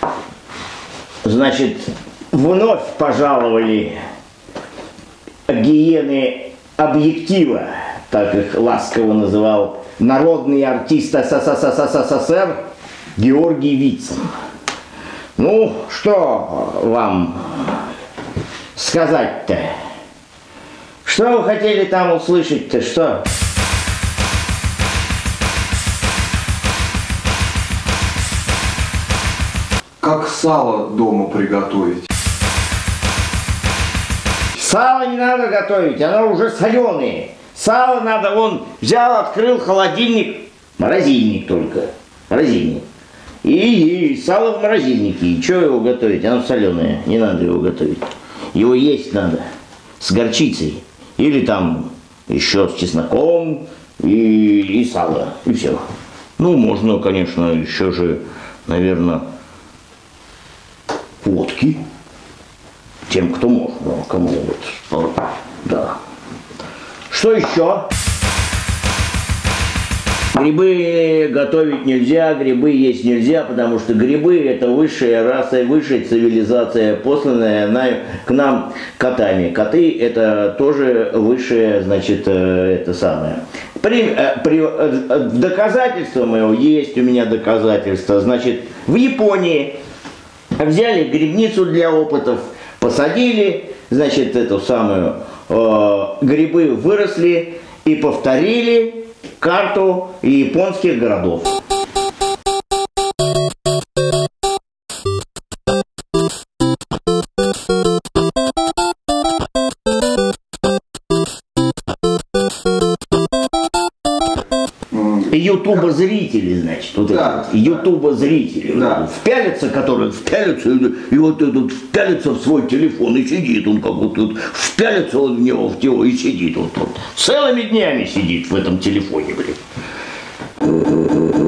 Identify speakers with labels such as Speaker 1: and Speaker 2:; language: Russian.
Speaker 1: Значит, вновь пожаловали гиены объектива, так их ласково называл народный артист СССР Георгий Вицин. Ну, что вам сказать-то? Что вы хотели там услышать-то, что?
Speaker 2: Как сало дома приготовить?
Speaker 1: Сало не надо готовить, оно уже соленое. Сало надо, вон, взял, открыл холодильник, морозильник только, морозильник. И сало в морозильнике, и что его готовить, оно соленое, не надо его готовить. Его есть надо, с горчицей, или там еще с чесноком, и сало, и все. Ну, можно, конечно, еще же, наверное, водки. Тем, кто может, ну, кому вот, да. Что еще? Грибы готовить нельзя, грибы есть нельзя, потому что грибы – это высшая раса, высшая цивилизация, посланная к нам котами. Коты – это тоже высшее, значит, это самое. Доказательство моего есть у меня доказательства. Значит, в Японии взяли грибницу для опытов, посадили, значит, эту самую, грибы выросли и повторили карту японских городов. Ютуба-зрители, значит, вот
Speaker 2: да,
Speaker 1: эти ютуба-зрители,
Speaker 2: да.
Speaker 1: Впялятся, которые впялятся, и вот этот впялится в свой телефон, и сидит он как вот тут, впялится он в него и сидит вот тут. Целыми днями сидит в этом телефоне, блин.